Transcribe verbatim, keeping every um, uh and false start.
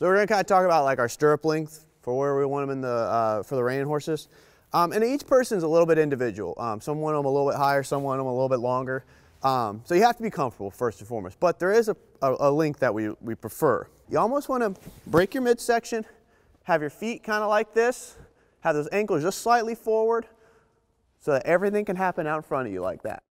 So we're going to kind of talk about like our stirrup length for where we want them in the, uh, for the reining horses. Um, and each person's a little bit individual. Um, some want them a little bit higher, some want them a little bit longer. Um, so you have to be comfortable first and foremost, but there is a, a, a length that we, we prefer. You almost want to break your midsection, have your feet kind of like this, have those ankles just slightly forward so that everything can happen out in front of you like that.